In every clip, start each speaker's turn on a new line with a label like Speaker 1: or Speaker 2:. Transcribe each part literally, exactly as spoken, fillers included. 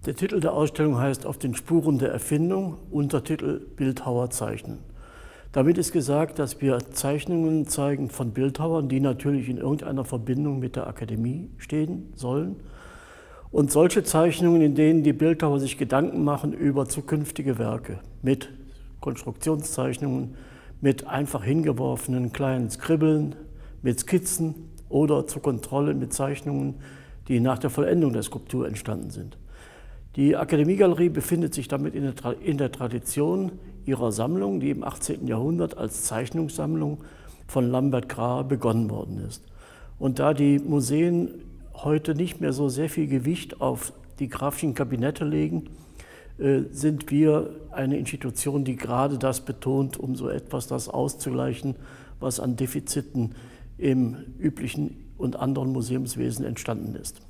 Speaker 1: Der Titel der Ausstellung heißt „Auf den Spuren der Erfindung“, Untertitel „Bildhauer zeichnen“. Damit ist gesagt, dass wir Zeichnungen zeigen von Bildhauern, die natürlich in irgendeiner Verbindung mit der Akademie stehen sollen. Und solche Zeichnungen, in denen die Bildhauer sich Gedanken machen über zukünftige Werke, mit Konstruktionszeichnungen, mit einfach hingeworfenen kleinen Skribbeln, mit Skizzen oder zur Kontrolle mit Zeichnungen, die nach der Vollendung der Skulptur entstanden sind. Die Akademiegalerie befindet sich damit in der, Tra in der Tradition ihrer Sammlung, die im achtzehnten Jahrhundert als Zeichnungssammlung von Lambert Krahe begonnen worden ist. Und da die Museen heute nicht mehr so sehr viel Gewicht auf die grafischen Kabinette legen, äh, sind wir eine Institution, die gerade das betont, um so etwas das auszugleichen, was an Defiziten im üblichen und anderen Museumswesen entstanden ist.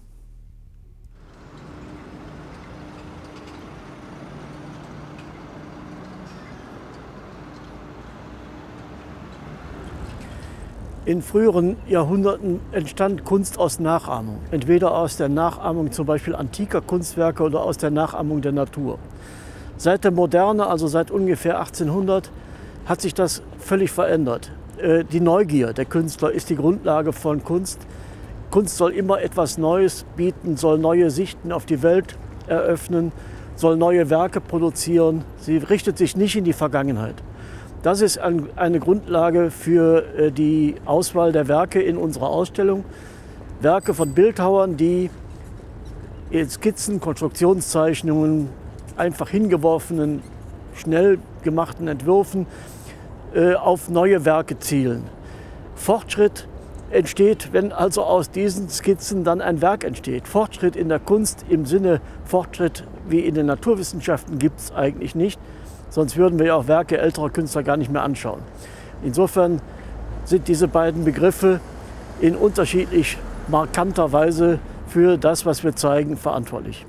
Speaker 1: In früheren Jahrhunderten entstand Kunst aus Nachahmung, entweder aus der Nachahmung zum Beispiel antiker Kunstwerke oder aus der Nachahmung der Natur. Seit der Moderne, also seit ungefähr achtzehnhundert, hat sich das völlig verändert. Die Neugier der Künstler ist die Grundlage von Kunst. Kunst soll immer etwas Neues bieten, soll neue Sichten auf die Welt eröffnen, soll neue Werke produzieren. Sie richtet sich nicht in die Vergangenheit. Das ist eine Grundlage für die Auswahl der Werke in unserer Ausstellung. Werke von Bildhauern, die in Skizzen, Konstruktionszeichnungen, einfach hingeworfenen, schnell gemachten Entwürfen auf neue Werke zielen. Fortschritt entsteht, wenn also aus diesen Skizzen dann ein Werk entsteht. Fortschritt in der Kunst im Sinne Fortschritt wie in den Naturwissenschaften gibt es eigentlich nicht. Sonst würden wir ja auch Werke älterer Künstler gar nicht mehr anschauen. Insofern sind diese beiden Begriffe in unterschiedlich markanter Weise für das, was wir zeigen, verantwortlich.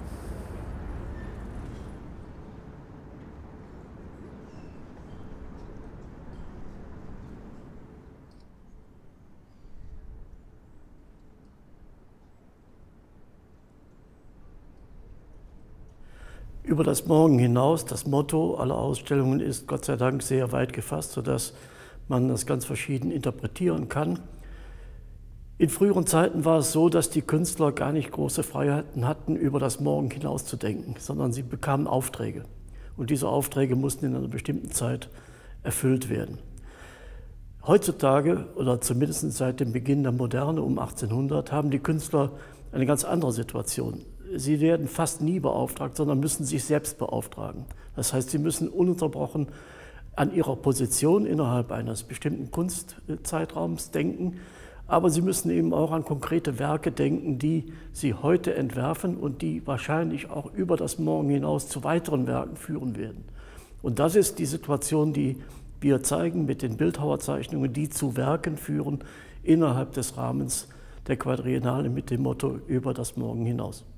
Speaker 1: Über das Morgen hinaus, das Motto aller Ausstellungen ist Gott sei Dank sehr weit gefasst, sodass man das ganz verschieden interpretieren kann. In früheren Zeiten war es so, dass die Künstler gar nicht große Freiheiten hatten, über das Morgen hinaus zu denken, sondern sie bekamen Aufträge. Und diese Aufträge mussten in einer bestimmten Zeit erfüllt werden. Heutzutage, oder zumindest seit dem Beginn der Moderne um achtzehnhundert, haben die Künstler eine ganz andere Situation. Sie werden fast nie beauftragt, sondern müssen sich selbst beauftragen. Das heißt, sie müssen ununterbrochen an ihrer Position innerhalb eines bestimmten Kunstzeitraums denken, aber sie müssen eben auch an konkrete Werke denken, die sie heute entwerfen und die wahrscheinlich auch über das Morgen hinaus zu weiteren Werken führen werden. Und das ist die Situation, die wir zeigen mit den Bildhauerzeichnungen, die zu Werken führen innerhalb des Rahmens der Quadriennale mit dem Motto über das Morgen hinaus.